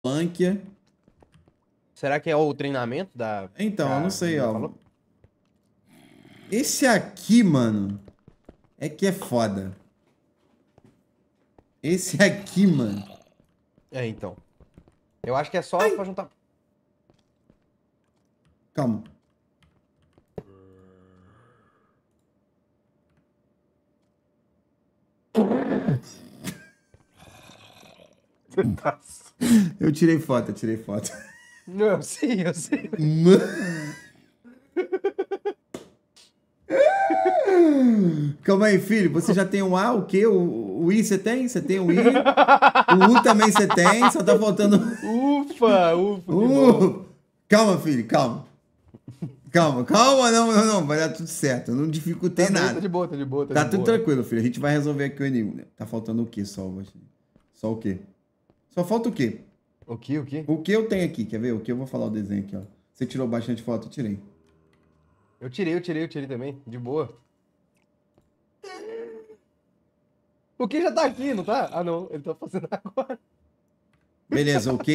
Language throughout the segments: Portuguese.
Lânquia. Será que é o treinamento da... Então, eu não sei, ó. Falou? Esse aqui, mano, é que é foda. Esse aqui, mano. É, então. Eu acho que é só pra juntar... Calma. Eu tirei foto, eu tirei foto. Não, eu sei, eu sei. Calma aí, filho. Você já tem um A, o quê? O I você tem? Você tem o I? O U também você tem, só tá faltando. Ufa, que bom. Calma, filho, calma. Calma, calma, não, vai dar tudo certo. Eu não dificultei nada. Tá de boa, Tá de tudo boa. tranquilo, filho. A gente vai resolver aqui o enigma. Tá faltando o quê só? Só o quê? Só falta o quê? O quê? O que eu tenho aqui? Quer ver? O que eu vou falar o desenho aqui, ó. Você tirou bastante foto? Eu tirei. Eu tirei também, de boa. O que já tá aqui, não tá? Ah, não, ele tá fazendo agora. Beleza, o que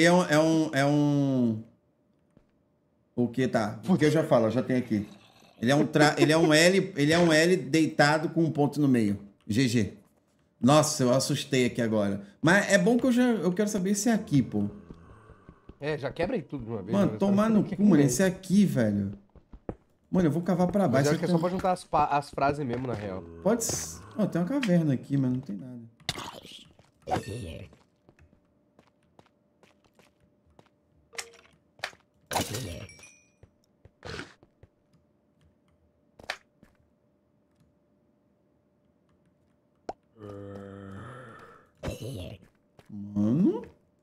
O que tá? O que eu já falo, eu já tenho aqui. Ele é um L deitado com um ponto no meio. GG. Nossa, eu assustei aqui agora. Mas é bom que eu quero saber se é aqui, pô. É, já quebra aí tudo de uma vez. Mano, tomar no cu, mano, esse é aqui, velho. Mano, eu vou cavar pra Mas baixo. eu acho que é só pra juntar as frases mesmo, na real. Pode. Ó, tem uma caverna aqui, mas não tem nada. Mano.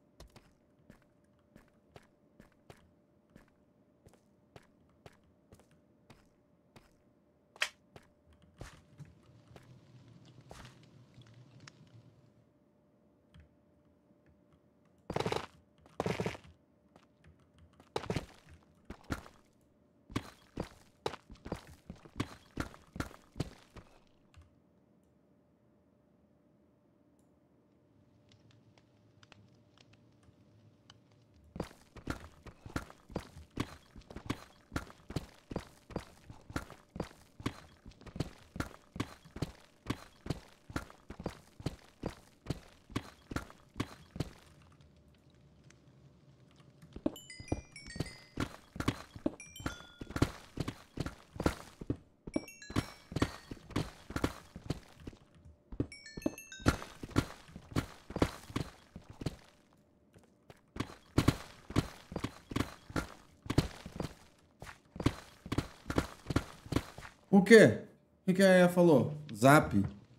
O quê? O que a Aya falou? Zap.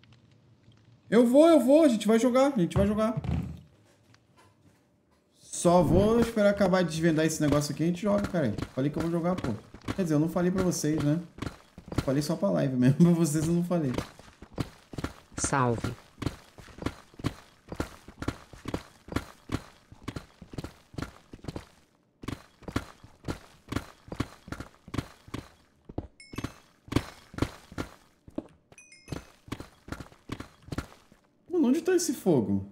Eu vou, a gente vai jogar, a gente vai jogar. Só vou esperar acabar de desvendar esse negócio aqui e a gente joga, cara. Falei que eu vou jogar, pô. Quer dizer, eu não falei pra vocês, né? Falei só pra live mesmo, pra vocês eu não falei. Salve. Mano, onde tá esse fogo?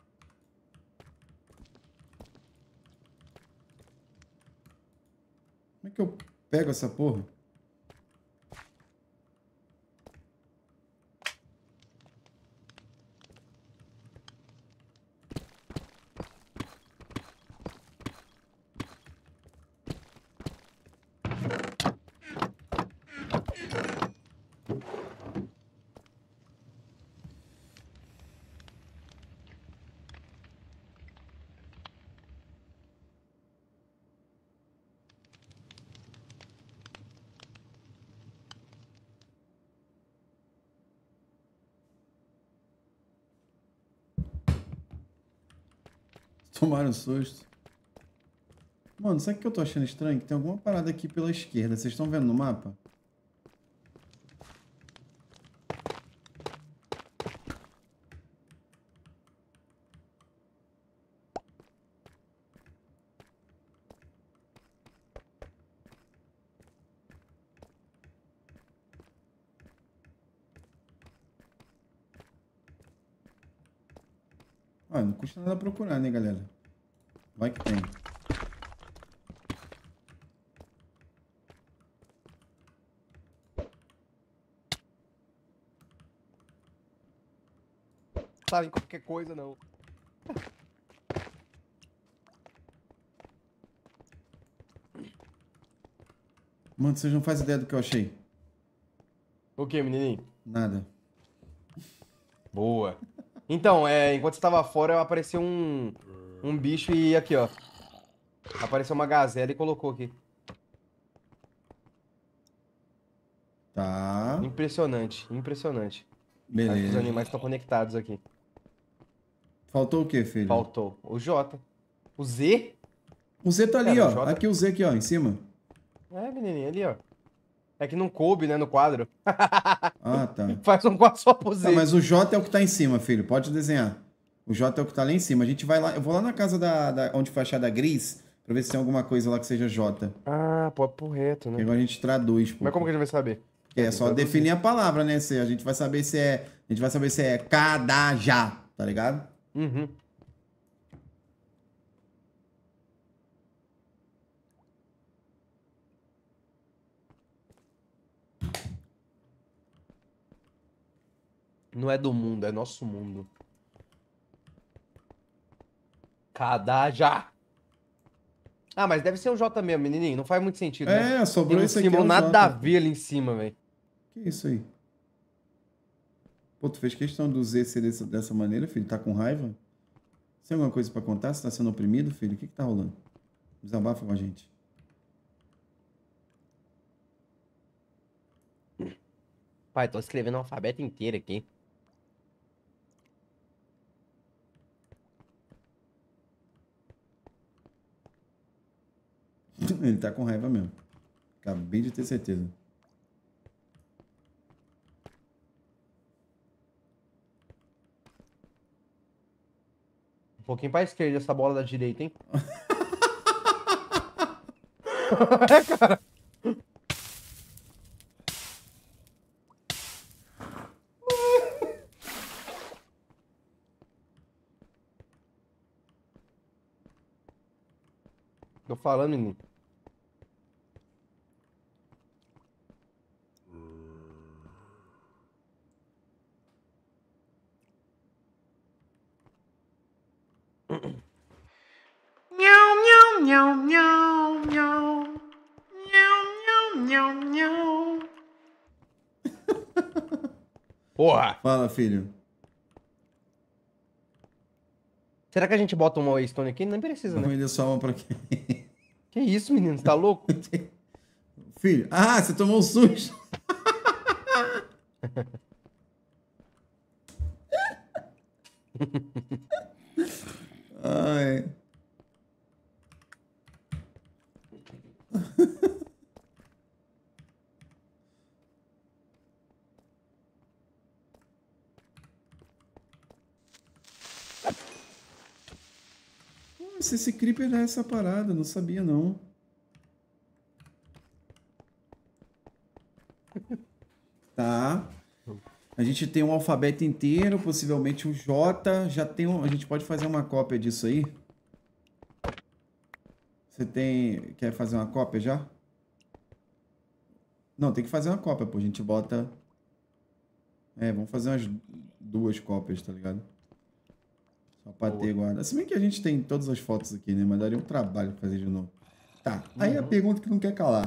Como é que eu pego essa porra? Tomaram um susto. Mano, sabe o que eu tô achando estranho? Que tem alguma parada aqui pela esquerda. Vocês estão vendo no mapa? Ah, não custa nada procurar, né, galera? Vai que tem. Sabe qualquer coisa, não. Mano, vocês não fazem ideia do que eu achei. O que, menininho? Nada. Boa. Então, enquanto você tava fora, apareceu um bicho e aqui, ó. Apareceu uma gazela e colocou aqui. Tá. Impressionante, impressionante. Acho que os Beleza. animais estão conectados aqui. Faltou o quê, filho? Faltou o J. O Z? O Z tá ali, Cara, ó. o J- Aqui o Z aqui, ó, em cima. É, menininho, ali, ó. É que não coube, né, no quadro. Ah, tá. Faz um quadro só pro Z. Tá, mas o J é o que tá em cima, filho. Pode desenhar. O J é o que tá lá em cima. A gente vai lá. Eu vou lá na casa onde foi achada a Gris, pra ver se tem alguma coisa lá que seja J. Ah, pô, pro reto, E né? agora a gente traduz, pô. Mas como que a gente vai saber? É só definir a palavra, né? A gente vai saber se é. A gente vai saber se é Cadajá, tá ligado? Uhum. Não é do mundo, é nosso mundo. Cadaja. Ah, mas deve ser o J mesmo, menininho. Não faz muito sentido, né? É, sobrou Tem um isso aqui. símbolo é o nada J, a pô. ver ali em cima, velho. Que isso aí? Pô, tu fez questão do Z ser dessa maneira, filho? Tá com raiva? Você tem alguma coisa pra contar? Você tá sendo oprimido, filho? O que que tá rolando? Desabafa com a gente. Pai, tô escrevendo o alfabeto inteiro aqui. Ele tá com raiva mesmo. Acabei de ter certeza. Um pouquinho pra esquerda essa bola da direita, hein? Tô falando, menino. Nhau, nhau, nhau, nhau, nhau. Nhau, nhau, nhau, nhau. Porra! Fala, filho. Será que a gente bota uma Waystone aqui? Nem precisa, Vou né? vender sua alma pra quem? Que isso, menino? Você tá louco? Filho. Ah, você tomou um susto. Ai. Nossa, esse creeper é essa parada, não sabia não. Tá. A gente tem um alfabeto inteiro, possivelmente o J. Já tem a gente pode fazer uma cópia disso aí? Você tem. Quer fazer uma cópia já? Não, tem que fazer uma cópia, pô. A gente bota. Vamos fazer umas 2 cópias, tá ligado? Só pra ter guarda. Se bem que a gente tem todas as fotos aqui, né? Mas daria um trabalho fazer de novo. Tá. Aí a pergunta que não quer calar.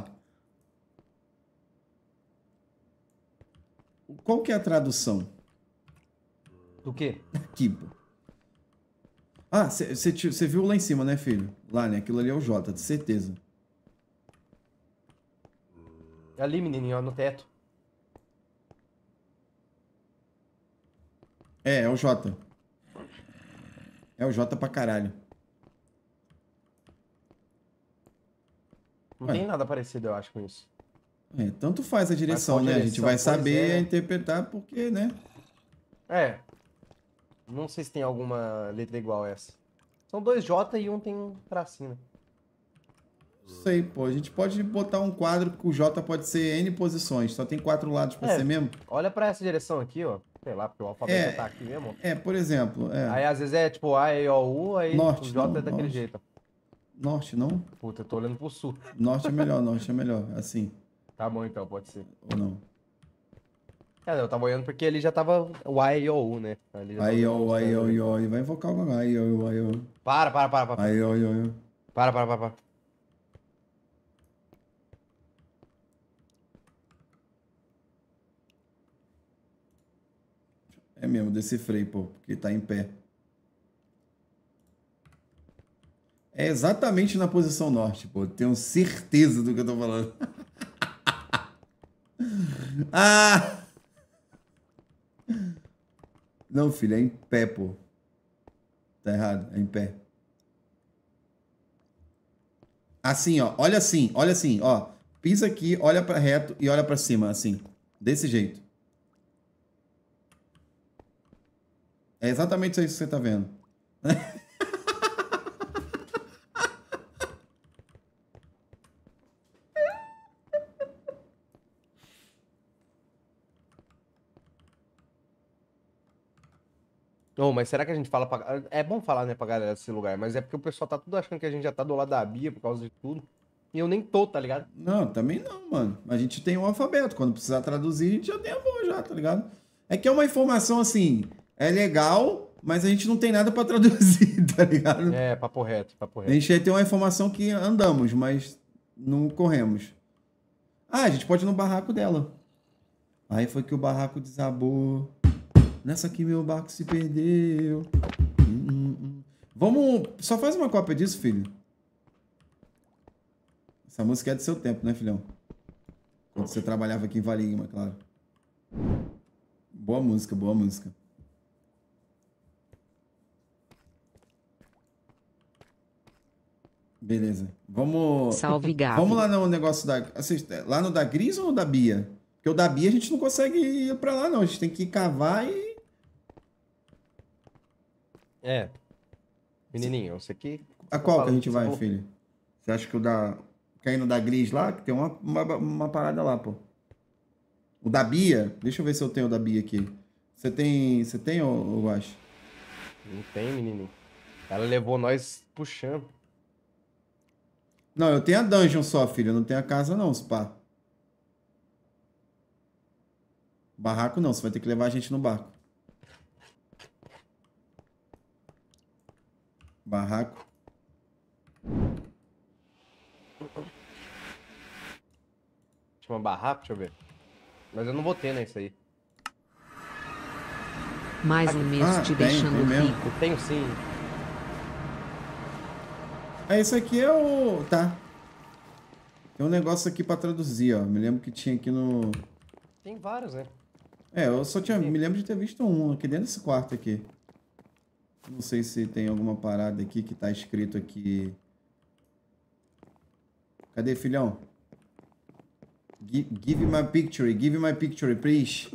Qual que é a tradução? Do quê? Aqui, pô. Ah, você viu lá em cima, né, filho? Lá, né? Aquilo ali é o J, de certeza. Ali, menininho, ó, no teto. É o J. É o J pra caralho. Não Ué. tem nada parecido, eu acho, com isso. Tanto faz a direção, qual né? A gente direção? vai Pois saber é. interpretar porque, né? É. Não sei se tem alguma letra igual a essa. São 2 J e um tem um tracinho, né? Sei, pô. A gente pode botar um quadro que o J pode ser N posições. Só tem 4 lados pra É. ser mesmo. Olha pra essa direção aqui, ó. Sei lá, porque o alfabeto já tá aqui mesmo. Por exemplo. Aí às vezes é tipo A, E, O, U, aí Norte, o J não, é daquele norte. jeito. Norte, não? Puta, eu tô olhando pro sul. Norte é melhor. Assim, Tá bom, então, pode ser. ou não? É, eu tava olhando porque ele já tava YOU, né? Ele já tava Aí, ó, aí, demonstrando ó, ali. aí, ó. Vai invocar o aí, ó, aí, ó. Para. Aí, ó, aí, ó. Para. É mesmo, decifrei, pô, porque tá em pé. É exatamente na posição norte, pô. Tenho certeza do que eu tô falando. Ah! Não, filho, é em pé, pô. Tá errado, é em pé. Assim, ó. Olha assim, ó. Pisa aqui, olha pra reto e olha pra cima, assim. Desse jeito. É exatamente isso aí que você tá vendo. Ô, mas será que a gente fala pra... É bom falar, né, pra galera desse lugar, mas é porque o pessoal tá tudo achando que a gente já tá do lado da Bia por causa de tudo. E eu nem tô, tá ligado? Não, também não, mano. A gente tem um alfabeto. Quando precisar traduzir, a gente já tem a voz já, tá ligado? É que é uma informação assim, é legal, mas a gente não tem nada pra traduzir, tá ligado? É, papo reto. A gente tem uma informação que andamos, mas não corremos. Ah, a gente pode ir no barraco dela. Aí foi que o barraco desabou. Nessa aqui meu barco se perdeu. Vamos. Só faz uma cópia disso, filho. Essa música é do seu tempo, né, filhão? Quando você trabalhava aqui em Valinhama, claro. Boa música, boa música. Beleza. Vamos. Salve, Gabi. Vamos lá no negócio da. Lá no da Gris ou no da Bia? Porque o da Bia a gente não consegue ir pra lá, não. A gente tem que ir cavar e. É. Menininho, você que... A qual que a gente Você vai, falou- filho? Você acha que o da. Quer ir no da Gris lá? Que tem uma parada lá, pô. O da Bia? Deixa eu ver se eu tenho o da Bia aqui. Você tem. Você tem, ou eu acho? Não tem, menininho. Ela levou nós puxando. Não, eu tenho a dungeon só, filho. Eu não tenho a casa, não, spa. Barraco não, você vai ter que levar a gente no barco. Barraco. Chama barraco, deixa eu ver. Mas eu não vou ter, né, isso aí. Mais um mês Ah, te tem deixando mesmo. rico. Tenho sim. Esse aqui é o. Tá. Tem um negócio aqui pra traduzir, ó. Me lembro que tinha aqui no. Tem vários, né? É, eu só tinha. Me lembro de ter visto um aqui dentro desse quarto aqui. Não sei se tem alguma parada aqui que tá escrito aqui. Cadê, filhão? Give me my picture, please.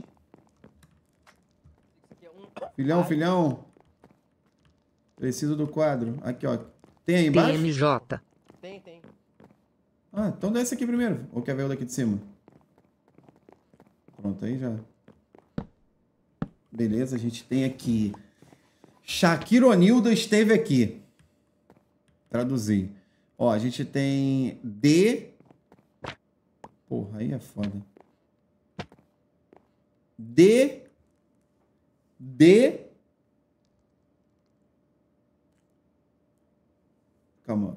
Filhão. Preciso do quadro. Aqui, ó. Tem aí embaixo? TMJ. Tem. Ah, então desce aqui primeiro. Ou quer ver o daqui de cima? Pronto, aí já. Beleza, a gente tem aqui. Shakira O'Nildo esteve aqui. Traduzir. Ó, a gente tem D. Porra, aí é foda. D. Calma.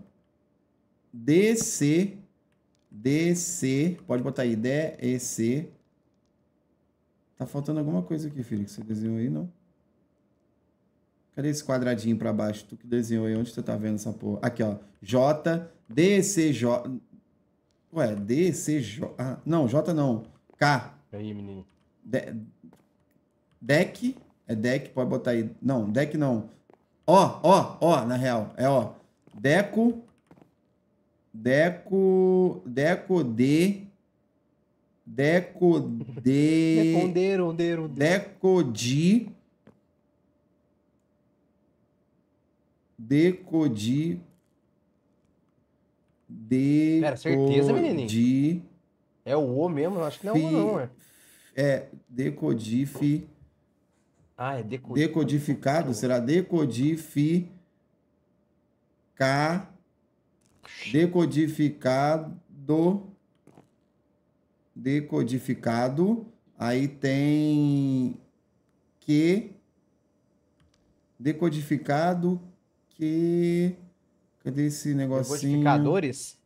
DC. Pode botar aí. DEC. Tá faltando alguma coisa aqui, filho, que você desenhou aí, não? Cadê esse quadradinho pra baixo? Tu que desenhou aí, onde você tá vendo essa porra? Aqui, ó. J, DCJ. Ué, DCJ. Ah, não, J não. K. Aí, menino. Deck. É deck, pode botar aí. Não, deck não. Ó, na real. É ó. Deco D. Responderam. Pera, certeza, menininho? É o O mesmo? Eu acho que não é o O, não, é. É, decodif. Ah, é Decodificado? Será decodificar Decodificado. Decodificado. Aí tem que. Decodificado que. Cadê esse negocinho? Decodificadores?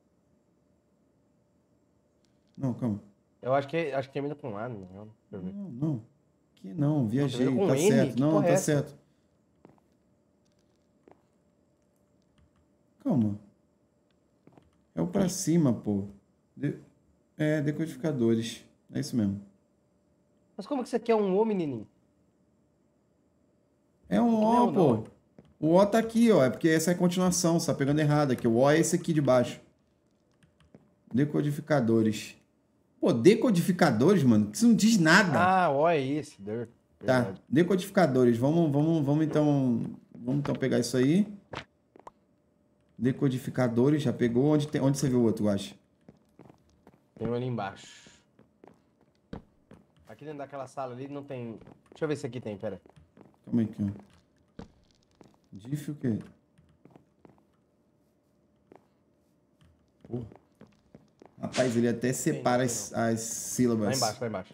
Não, calma. Eu acho que termina com A, não. Deixa eu ver. Não. Que não, viajei. termina com Tá N? certo. Que Não, porra é tá essa? certo. Calma. É o pra cima, pô. Decodificadores. É isso mesmo. Mas como que você quer um O, menininho? É um Não é O, o pô. não. O O tá aqui, ó. É porque essa é a continuação. Você tá pegando errado aqui. O O é esse aqui de baixo. Decodificadores. Pô, decodificadores, mano. Isso não diz nada. Ah, O é esse. Tá. Verdade. Decodificadores. Vamos então pegar isso aí. Decodificadores. Já pegou? Onde você viu o outro, eu acho? Tem um ali embaixo. Aqui dentro daquela sala ali não tem... Deixa eu ver se aqui tem, pera. Calma aí, aqui, ó. Diff o quê? Porra. Rapaz, ele até separa as sílabas. Lá embaixo, lá embaixo.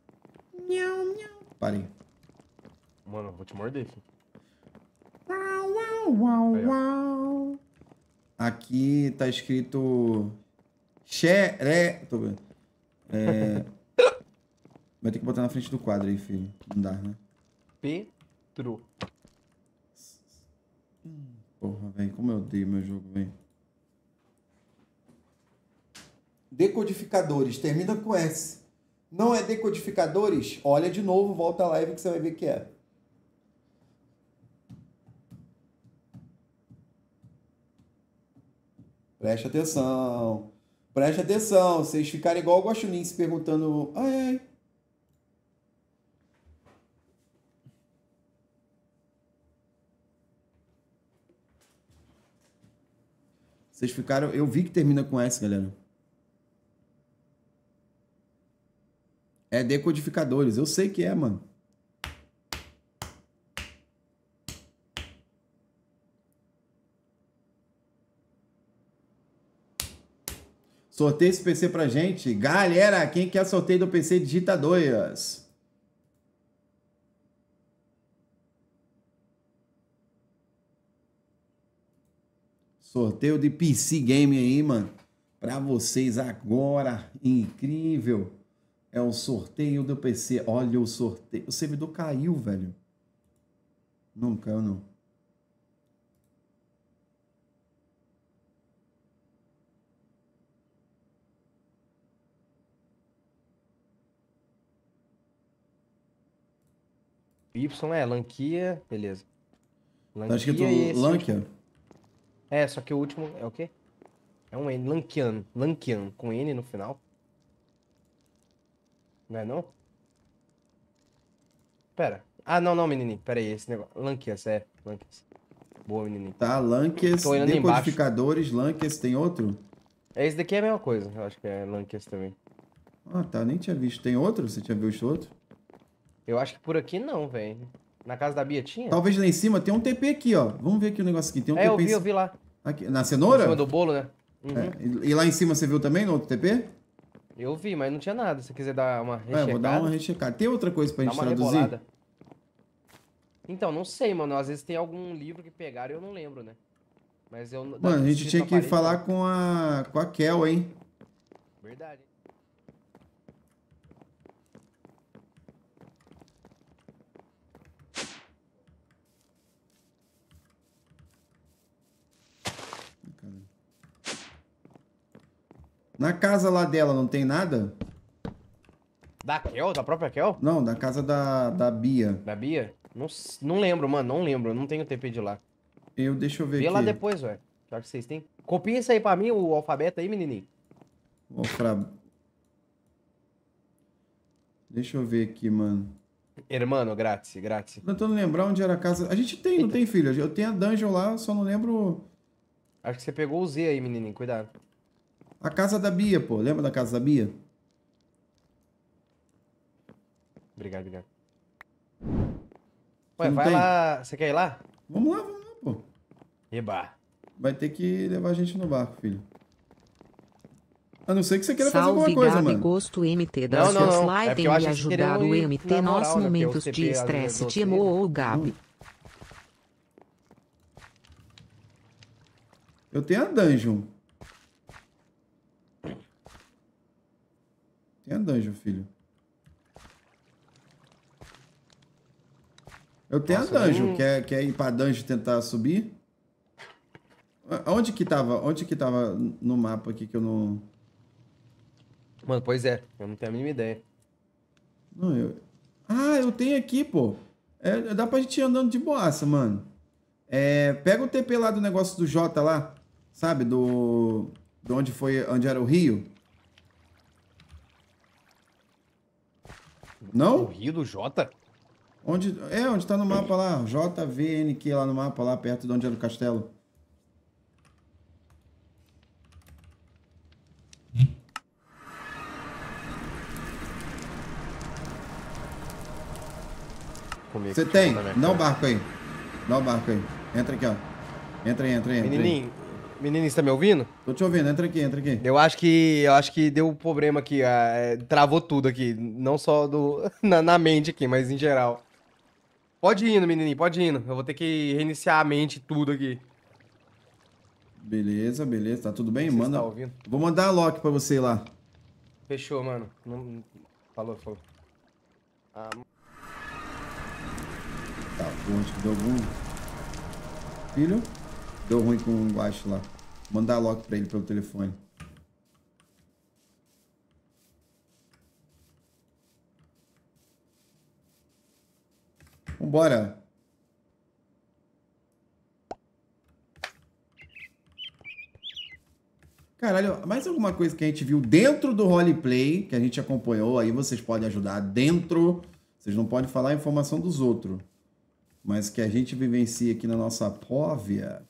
Parei. Mano, eu vou te morder, filho. Uau, Aí, ó. uau. Aqui tá escrito xeré. Tô vendo. Vai ter que botar na frente do quadro aí, filho. Não dá, né? Petro. Porra, velho. Como eu odeio meu jogo, velho. Decodificadores. Termina com S. Não é decodificadores? Olha de novo, volta a live que você vai ver que é. Preste atenção. Preste atenção. Vocês ficarem igual o Guaxinim se perguntando... Ai, ai. Vocês ficaram... Eu vi que termina com S, galera. É decodificadores. Eu sei que é, mano. Sorteio esse PC pra gente. Galera, quem quer sorteio do PC, digita 2. Sorteio de PC Game aí, mano. Pra vocês agora. Incrível. É o sorteio do PC. Olha o sorteio. O servidor caiu, velho. Não caiu, não. Y é Lanquia, beleza. Tá escrito e esse Lankia? último. É, só que o último é o quê? É um N, Lankian. Lankian, com N no final. Não é não? Pera. Ah, não, menininho. Pera aí, esse negócio. Lankias, é. Lankias. Boa, menininho. Tá, Lankias, Tô olhando decodificadores, Lankias, tem outro? Esse daqui é a mesma coisa. Eu acho que é Lankias também. Ah, tá, nem tinha visto. Tem outro? Você tinha visto outro? Eu acho que por aqui não, velho. Na casa da Bia tinha? Talvez lá em cima tem um TP aqui, ó. Vamos ver aqui o negócio aqui. Tem um É, TP eu vi lá. aqui. Na Em cenoura? cima do bolo, né? Uhum. É. E lá em cima você viu também no outro TP? Eu vi, mas não tinha nada. Se você quiser dar uma É, rechecada, vou dar uma rechecada. Tem outra coisa pra dá gente uma traduzir? rebolada. Então, não sei, mano. Às vezes tem algum livro que pegaram e eu não lembro, né? Mas eu... Mano, a gente tinha que falar com a Kel, hein? Verdade. Na casa lá dela não tem nada? Da Kel? Da própria Kel? Não, da casa da Bia. Da Bia? Não lembro, mano. Não lembro. Eu não tenho TP de lá. Deixa eu ver Vê aqui. lá depois, velho. Claro que vocês têm. Copia isso aí pra mim, o alfabeto aí, menininho. Deixa eu ver aqui, mano. Hermano, grátis. Tentando lembrar onde era a casa. A gente tem, não tem, filho? Eu tenho a dungeon lá, só não lembro. Acho que você pegou o Z aí, menininho. Cuidado. A casa da Bia, pô. Lembra da casa da Bia? Obrigado. Você Ué, não vai tem? lá. Você quer ir lá? Vamos lá, pô. Eba. vai ter que levar a gente no barco, filho. A não ser que você queira fazer alguma Salve coisa, Gabi mano. Gosto MT Não, das não, suas não. É porque lives eu e acho que vocês ajudar queriam o ir MT na nos moral, né? Porque momentos o de CP estresse. ajudou Te vocês. amo, Gabi. Eu tenho a dungeon. Tem a dungeon, filho. Eu tenho Nossa, a dungeon. nem- Quer ir pra dungeon tentar subir? Onde que tava? Onde que tava no mapa aqui que eu não... Mano, pois é. Eu não tenho a mínima ideia. Não, Ah, eu tenho aqui, pô. Dá pra gente ir andando de boaça, mano. Pega o TP lá do negócio do Jota lá. Sabe? De onde foi... Onde era o rio. O Não? Rio do Jota? Onde tá no mapa lá. JVNQ lá no mapa, lá perto de onde era o castelo. Comigo, Você deixa eu tem? botar minha Dá o cara. barco aí. Dá o barco aí. Entra aqui, ó. Entra aí. Menininho, menininho, você tá me ouvindo? Tô te ouvindo, entra aqui. Eu acho que deu um problema aqui, travou tudo aqui, não só na mente aqui, mas em geral. Pode ir indo, menininho, pode ir indo. Eu vou ter que reiniciar a mente tudo aqui. Beleza. Tá tudo bem? Você Manda. está ouvindo? Vou mandar a lock pra você lá. Fechou, mano. Falou. Ah, Tá, onde que deu algum... Filho? Deu ruim com o guache lá. Mandar a lock pra ele pelo telefone. Vambora. Caralho, mais alguma coisa que a gente viu dentro do roleplay, que a gente acompanhou, aí vocês podem ajudar dentro. Vocês não podem falar a informação dos outros. Mas que a gente vivencia aqui na nossa póvia.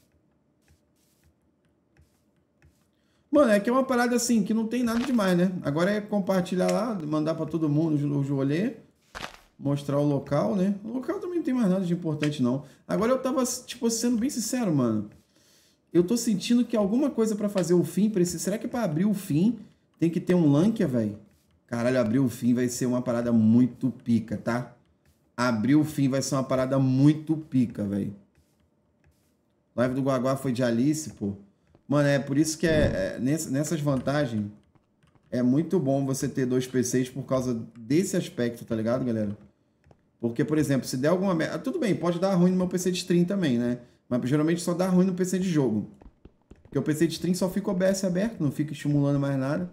Mano, é que é uma parada assim, que não tem nada demais, né? Agora é compartilhar lá, mandar pra todo mundo os rolê, mostrar o local, né? O local também não tem mais nada de importante, não. Agora eu tava, tipo, sendo bem sincero, mano. Eu tô sentindo que alguma coisa pra fazer o fim precisa... Será que pra abrir o fim tem que ter um Lankia, velho? Caralho, abrir o fim vai ser uma parada muito pica, tá? Abrir o fim vai ser uma parada muito pica, velho. Live do Guaguá foi de Alice, pô. Mano, é por isso que nessas vantagens é muito bom você ter 2 PCs por causa desse aspecto, tá ligado, galera? Porque, por exemplo, se der alguma merda... Tudo bem, pode dar ruim no meu PC de stream também, né? Mas geralmente só dá ruim no PC de jogo. Porque o PC de stream só fica OBS aberto, não fica estimulando mais nada.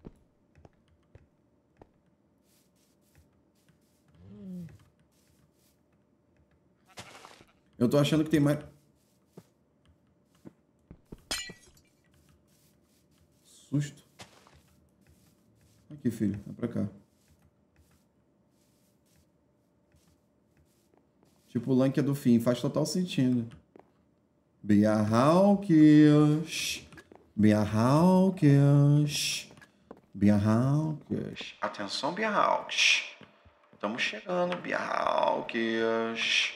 Eu tô achando que tem mais... Susto. Aqui, filho. Vai pra cá. Tipo, o Lankia do fim. Faz total sentido. Biarhalkias. Atenção, Biarhalks. Estamos chegando, Biarhalkias.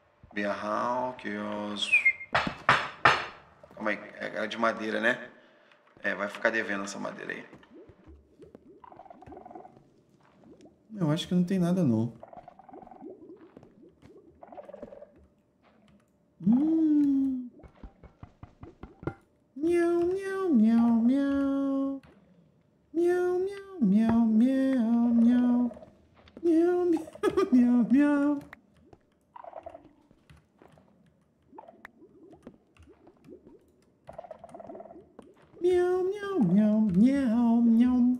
Calma aí. É de madeira, né? Vai ficar devendo essa madeira aí. Eu acho que não tem nada, não. Miau, miau, miau, miau. Miau, miau, miau, miau, miau. Miau, miau, miau, miau. Miau, miau, miau, miau, miau.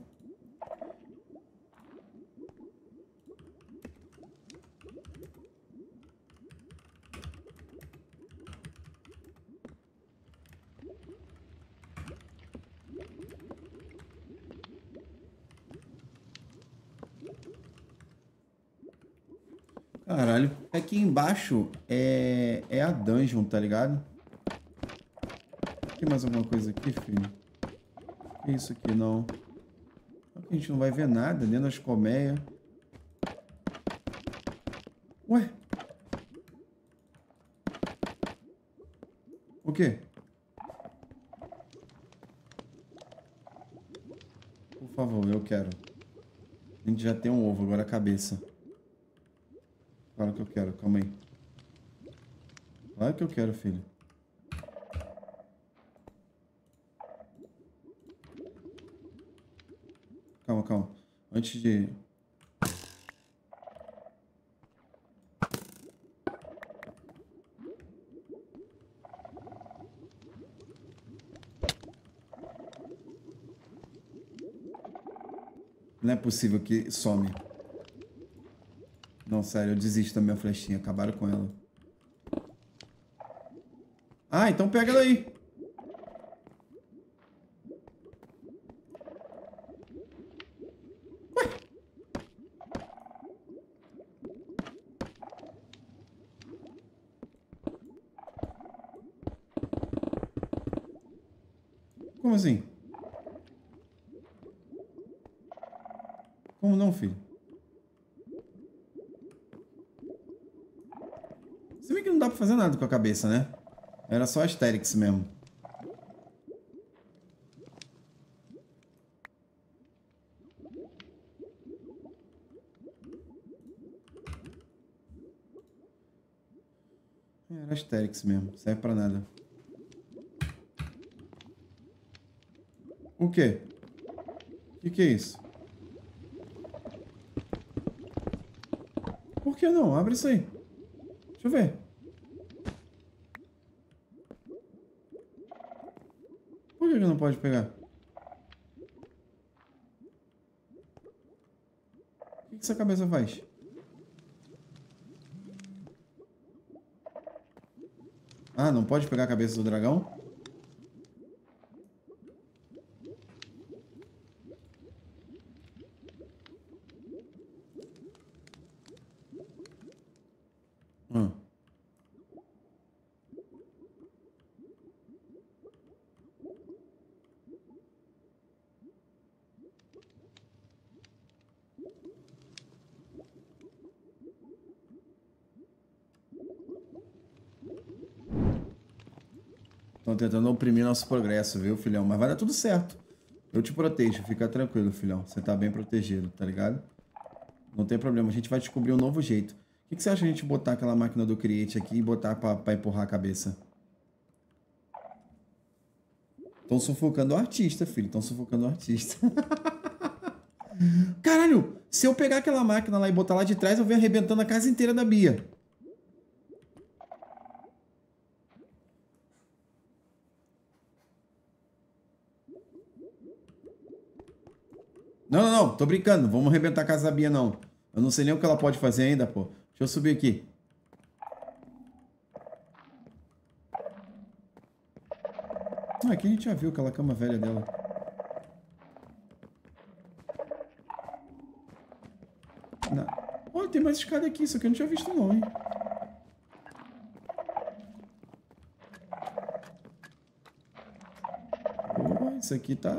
Caralho. Aqui embaixo é a dungeon, tá ligado? Tem mais alguma coisa aqui, filho? Que isso aqui, não. A gente não vai ver nada dentro das colmeias. Ué? O quê? Por favor, eu quero. A gente já tem um ovo, agora a cabeça. Claro que eu quero, calma aí. Claro que eu quero, filho. Calma, calma. Antes de... Não é possível que some. Não, sério, eu desisto da minha flechinha. Acabaram com ela. Ah, então pega ela aí. Ué? Como assim? Como não, filho? Se bem que não dá pra fazer nada com a cabeça, né? Era só Asterix mesmo. Era Asterix mesmo. Serve pra nada. O quê? O que é isso? Por que não? Abre isso aí. Deixa eu ver. Por que não pode pegar? O que essa cabeça faz? Ah, não pode pegar a cabeça do dragão? Estão tentando oprimir nosso progresso, viu, filhão? Mas vai dar tudo certo. Eu te protejo, fica tranquilo, filhão. Você tá bem protegido, tá ligado? Não tem problema, a gente vai descobrir um novo jeito. O que você acha de a gente botar aquela máquina do Create aqui e botar pra empurrar a cabeça? Estão sufocando o artista, filho. Estão sufocando o artista. Caralho! Se eu pegar aquela máquina lá e botar lá de trás, eu venho arrebentando a casa inteira da Bia. Não, não, não. Tô brincando. Vamos arrebentar a casa da Bia, não. Eu não sei nem o que ela pode fazer ainda, pô. Deixa eu subir aqui. Ah, aqui a gente já viu aquela cama velha dela. Não. Olha, tem mais escada aqui. Isso aqui eu não tinha visto, não, hein? Pô, isso aqui tá...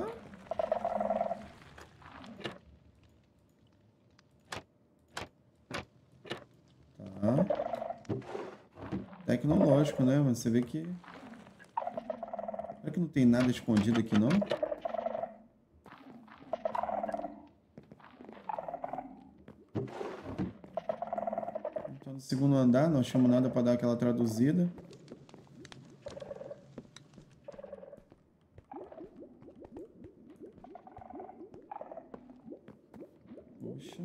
Tecnológico, né? Mas você vê que... Será que não tem nada escondido aqui, não? Então, no segundo andar, não achamos nada para dar aquela traduzida. Poxa...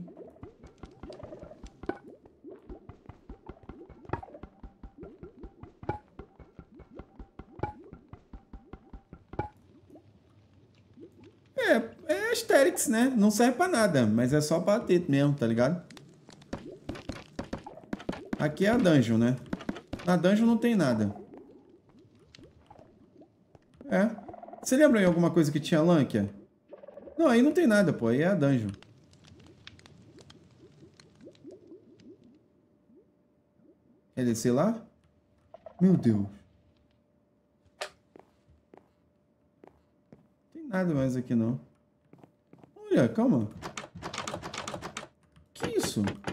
É Asterix, né? Não serve pra nada, mas é só pra ter mesmo, tá ligado? Aqui é a dungeon, né? Na dungeon não tem nada. É. Você lembra aí alguma coisa que tinha Lankia? Não, aí não tem nada, pô. Aí é a dungeon. Quer descer lá? Meu Deus. Não tem nada mais aqui, não. Olha, calma. Que isso?